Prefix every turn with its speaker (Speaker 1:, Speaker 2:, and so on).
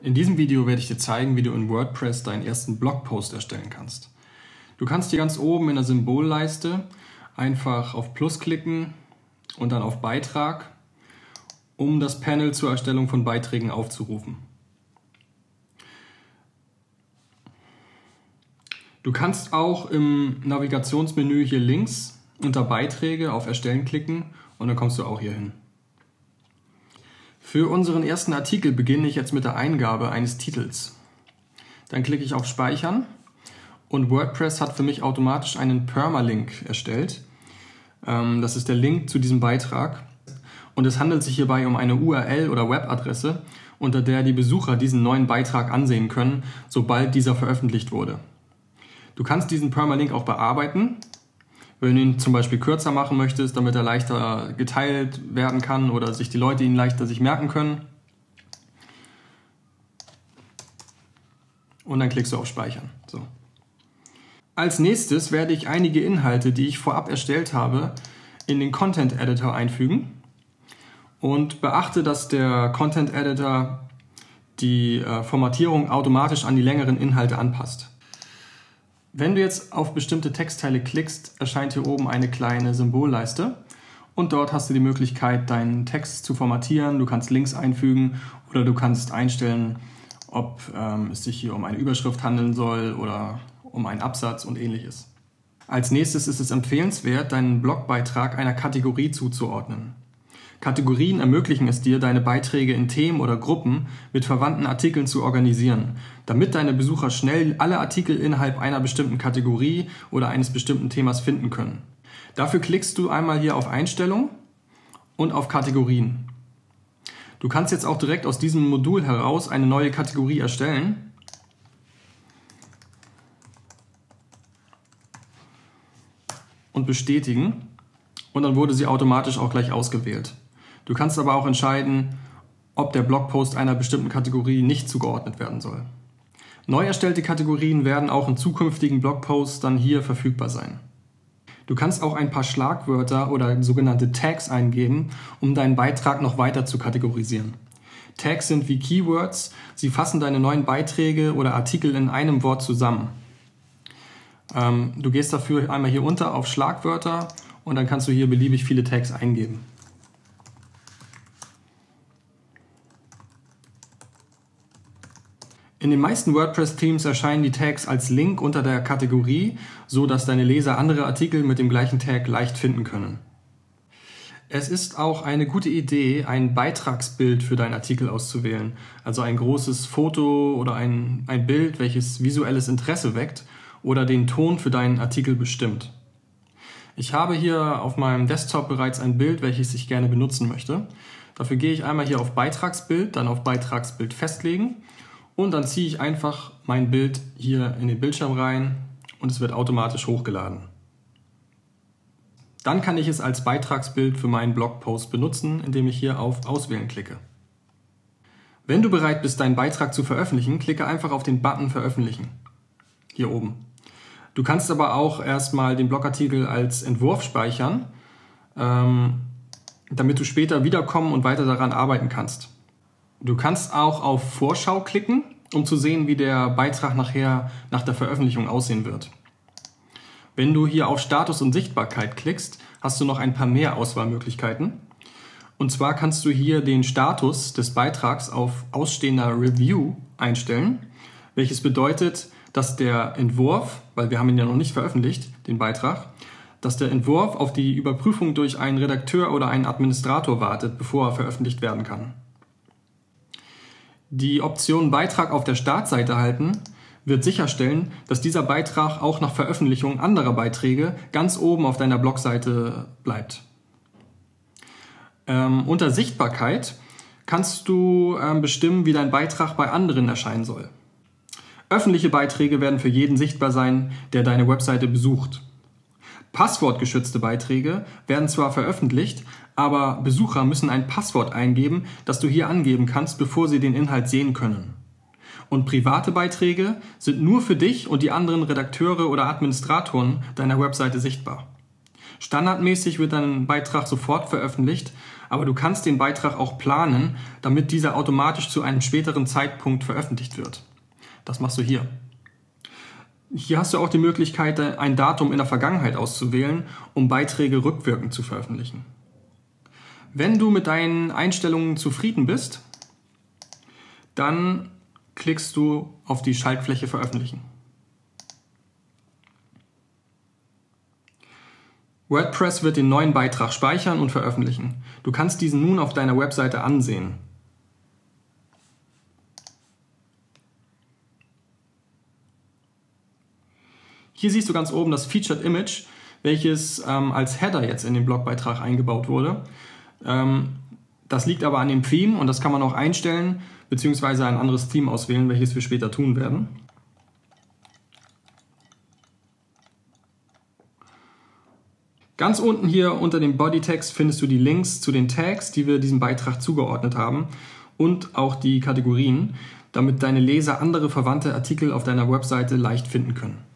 Speaker 1: In diesem Video werde ich dir zeigen, wie du in WordPress deinen ersten Blogpost erstellen kannst. Du kannst hier ganz oben in der Symbolleiste einfach auf Plus klicken und dann auf Beitrag, um das Panel zur Erstellung von Beiträgen aufzurufen. Du kannst auch im Navigationsmenü hier links unter Beiträge auf Erstellen klicken und dann kommst du auch hier hin. Für unseren ersten Artikel beginne ich jetzt mit der Eingabe eines Titels. Dann klicke ich auf Speichern und WordPress hat für mich automatisch einen Permalink erstellt. Das ist der Link zu diesem Beitrag und es handelt sich hierbei um eine URL oder Webadresse, unter der die Besucher diesen neuen Beitrag ansehen können, sobald dieser veröffentlicht wurde. Du kannst diesen Permalink auch bearbeiten, wenn du ihn zum Beispiel kürzer machen möchtest, damit er leichter geteilt werden kann oder sich die Leute ihn leichter merken können. Und dann klickst du auf Speichern. So. Als nächstes werde ich einige Inhalte, die ich vorab erstellt habe, in den Content Editor einfügen. Und beachte, dass der Content Editor die Formatierung automatisch an die längeren Inhalte anpasst. Wenn du jetzt auf bestimmte Textteile klickst, erscheint hier oben eine kleine Symbolleiste und dort hast du die Möglichkeit, deinen Text zu formatieren. Du kannst Links einfügen oder du kannst einstellen, ob es sich hier um eine Überschrift handeln soll oder um einen Absatz und ähnliches. Als nächstes ist es empfehlenswert, deinen Blogbeitrag einer Kategorie zuzuordnen. Kategorien ermöglichen es dir, deine Beiträge in Themen oder Gruppen mit verwandten Artikeln zu organisieren, damit deine Besucher schnell alle Artikel innerhalb einer bestimmten Kategorie oder eines bestimmten Themas finden können. Dafür klickst du einmal hier auf Einstellungen und auf Kategorien. Du kannst jetzt auch direkt aus diesem Modul heraus eine neue Kategorie erstellen. Und bestätigen. Und dann wurde sie automatisch auch gleich ausgewählt. Du kannst aber auch entscheiden, ob der Blogpost einer bestimmten Kategorie nicht zugeordnet werden soll. Neu erstellte Kategorien werden auch in zukünftigen Blogposts dann hier verfügbar sein. Du kannst auch ein paar Schlagwörter oder sogenannte Tags eingeben, um deinen Beitrag noch weiter zu kategorisieren. Tags sind wie Keywords, sie fassen deine neuen Beiträge oder Artikel in einem Wort zusammen. Du gehst dafür einmal hier unter auf Schlagwörter und dann kannst du hier beliebig viele Tags eingeben. In den meisten WordPress-Themes erscheinen die Tags als Link unter der Kategorie, so dass deine Leser andere Artikel mit dem gleichen Tag leicht finden können. Es ist auch eine gute Idee, ein Beitragsbild für deinen Artikel auszuwählen, also ein großes Foto oder ein Bild, welches visuelles Interesse weckt oder den Ton für deinen Artikel bestimmt. Ich habe hier auf meinem Desktop bereits ein Bild, welches ich gerne benutzen möchte. Dafür gehe ich einmal hier auf Beitragsbild, dann auf Beitragsbild festlegen und dann ziehe ich einfach mein Bild hier in den Bildschirm rein und es wird automatisch hochgeladen. Dann kann ich es als Beitragsbild für meinen Blogpost benutzen, indem ich hier auf Auswählen klicke. Wenn du bereit bist, deinen Beitrag zu veröffentlichen, klicke einfach auf den Button Veröffentlichen, hier oben. Du kannst aber auch erstmal den Blogartikel als Entwurf speichern, damit du später wiederkommen und weiter daran arbeiten kannst. Du kannst auch auf Vorschau klicken, um zu sehen, wie der Beitrag nachher nach der Veröffentlichung aussehen wird. Wenn du hier auf Status und Sichtbarkeit klickst, hast du noch ein paar mehr Auswahlmöglichkeiten. Und zwar kannst du hier den Status des Beitrags auf ausstehender Review einstellen, welches bedeutet, dass der Entwurf, weil wir haben ihn ja noch nicht veröffentlicht, den Beitrag, dass der Entwurf auf die Überprüfung durch einen Redakteur oder einen Administrator wartet, bevor er veröffentlicht werden kann. Die Option Beitrag auf der Startseite halten wird sicherstellen, dass dieser Beitrag auch nach Veröffentlichung anderer Beiträge ganz oben auf deiner Blogseite bleibt. Unter Sichtbarkeit kannst du bestimmen, wie dein Beitrag bei anderen erscheinen soll. Öffentliche Beiträge werden für jeden sichtbar sein, der deine Webseite besucht. Passwortgeschützte Beiträge werden zwar veröffentlicht, aber Besucher müssen ein Passwort eingeben, das du hier angeben kannst, bevor sie den Inhalt sehen können. Und private Beiträge sind nur für dich und die anderen Redakteure oder Administratoren deiner Webseite sichtbar. Standardmäßig wird dein Beitrag sofort veröffentlicht, aber du kannst den Beitrag auch planen, damit dieser automatisch zu einem späteren Zeitpunkt veröffentlicht wird. Das machst du hier. Hier hast du auch die Möglichkeit, ein Datum in der Vergangenheit auszuwählen, um Beiträge rückwirkend zu veröffentlichen. Wenn du mit deinen Einstellungen zufrieden bist, dann klickst du auf die Schaltfläche Veröffentlichen. WordPress wird den neuen Beitrag speichern und veröffentlichen. Du kannst diesen nun auf deiner Webseite ansehen. Hier siehst du ganz oben das Featured Image, welches als Header jetzt in den Blogbeitrag eingebaut wurde. Das liegt aber an dem Theme und das kann man auch einstellen, beziehungsweise ein anderes Theme auswählen, welches wir später tun werden. Ganz unten hier unter dem Bodytext findest du die Links zu den Tags, die wir diesem Beitrag zugeordnet haben, und auch die Kategorien, damit deine Leser andere verwandte Artikel auf deiner Webseite leicht finden können.